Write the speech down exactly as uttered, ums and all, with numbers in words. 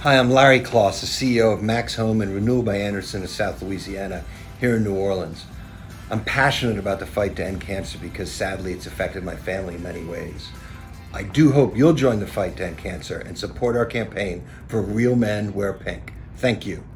Hi, I'm Larry Kloss, the C E O of MaxHome and Renewal by Anderson of South Louisiana here in New Orleans. I'm passionate about the fight to end cancer because sadly it's affected my family in many ways. I do hope you'll join the fight to end cancer and support our campaign for Real Men Wear Pink. Thank you.